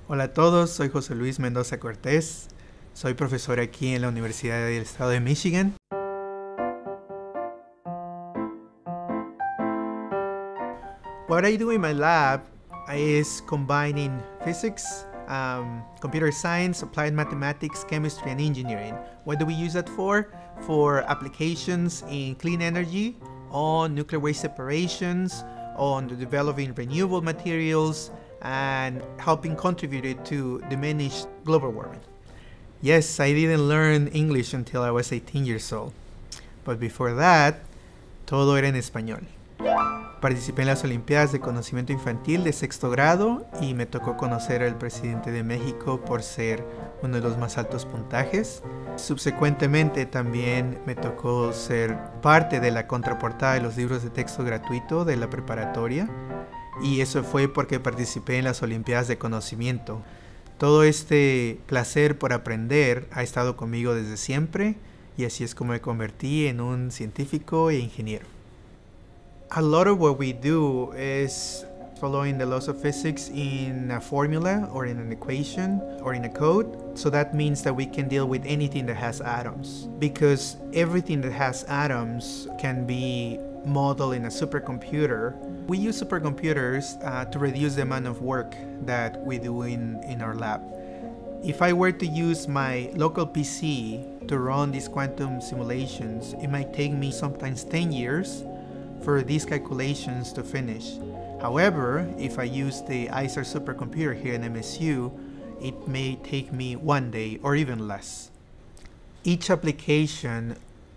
Hola a todos, soy José Luis Mendoza Cortés, soy profesor aquí en la Universidad del Estado de Michigan. What I do in my lab is combining physics, computer science, applied mathematics, chemistry, and engineering. What do we use that for? For applications in clean energy, on nuclear waste separations, on the developing renewable materials, and helping contribute to diminish global warming. Yes, I didn't learn English until I was 18 years old. But before that, todo era en español. Participé en las Olimpiadas de Conocimiento Infantil de sexto grado y me tocó conocer al presidente de México por ser uno de los más altos puntajes. Subsecuentemente también me tocó ser parte de la contraportada de los libros de texto gratuito de la preparatoria, y eso fue porque participé en las Olimpiadas de Conocimiento. Todo este placer por aprender ha estado conmigo desde siempre, y así es como me convertí en un científico e ingeniero. A lot of what we do is following the laws of physics in a formula or in an equation or in a code. So that means that we can deal with anything that has atoms, because everything that has atoms can be modeled in a supercomputer. We use supercomputers to reduce the amount of work that we do in our lab. If I were to use my local PC to run these quantum simulations, it might take me sometimes 10 years for these calculations to finish. However, if I use the ISAR supercomputer here in MSU, it may take me 1 day or even less. Each application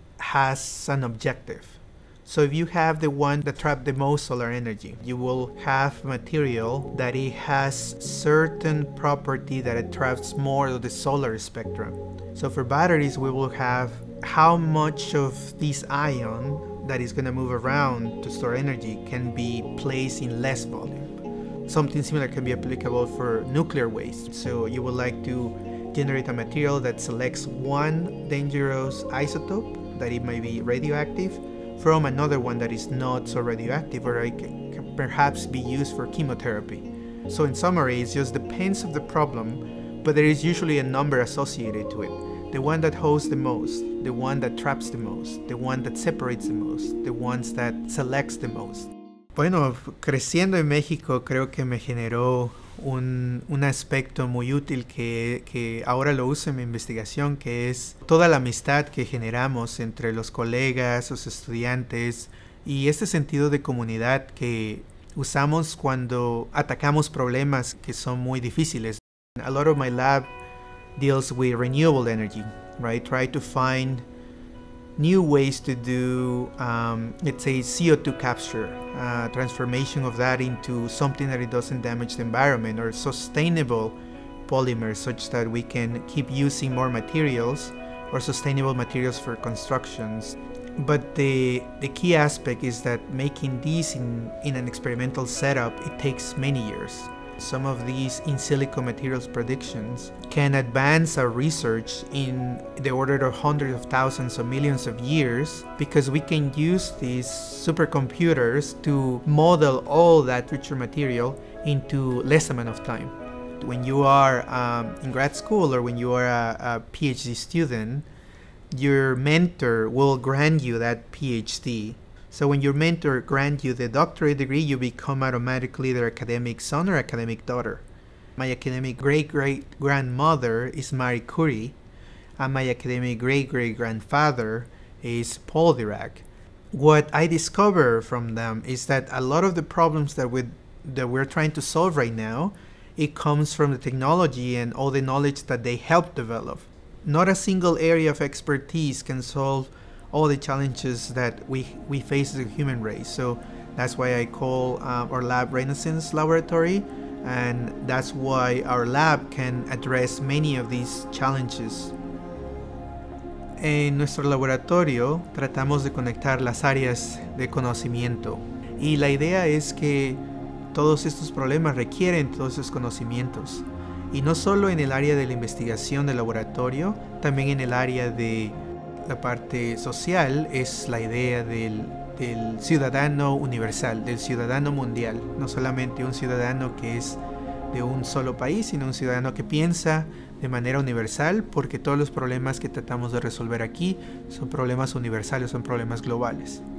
has an objective. So if you have the one that traps the most solar energy, you will have material that it has certain property that it traps more of the solar spectrum. So for batteries, we will have how much of this ion that is going to move around to store energy can be placed in less volume. Something similar can be applicable for nuclear waste. So you would like to generate a material that selects one dangerous isotope that it might be radioactive from another one that is not so radioactive, or it can perhaps be used for chemotherapy. So in summary, it just depends on the problem, but there is usually a number associated to it. The one that hosts the most, the one that traps the most, the one that separates the most, the ones that selects the most. Bueno, creciendo en México creo que me generó un aspecto muy útil que ahora lo uso en mi investigación, que es toda la amistad que generamos entre los colegas, los estudiantes, y este sentido de comunidad que usamos cuando atacamos problemas que son muy difíciles. A lot of my lab deals with renewable energy, right? Try to find new ways to do, let's say, CO2 capture, transformation of that into something that it doesn't damage the environment, or sustainable polymers such that we can keep using more materials, or sustainable materials for constructions. But the key aspect is that making these in an experimental setup, it takes many years. Some of these in silico materials predictions can advance our research in the order of hundreds of thousands of millions of years, because we can use these supercomputers to model all that future material into less amount of time. When you are in grad school, or when you are a PhD student, your mentor will grant you that PhD. So when your mentor grants you the doctorate degree, you become automatically their academic son or academic daughter. My academic great-great-grandmother is Marie Curie, and my academic great-great-grandfather is Paul Dirac. What I discover from them is that a lot of the problems that we're trying to solve right now, it comes from the technology and all the knowledge that they helped develop. Not a single area of expertise can solve all the challenges that we face as a human race. So that's why I call our lab Renaissance Laboratory, and that's why our lab can address many of these challenges. En nuestro laboratorio tratamos de conectar las áreas de conocimiento, y la idea es que todos estos problemas requieren todos esos conocimientos, y no solo en el área de la investigación del laboratorio, también en el área de la parte social. Es la idea del ciudadano universal, del ciudadano mundial, no solamente un ciudadano que es de un solo país, sino un ciudadano que piensa de manera universal, porque todos los problemas que tratamos de resolver aquí son problemas universales, son problemas globales.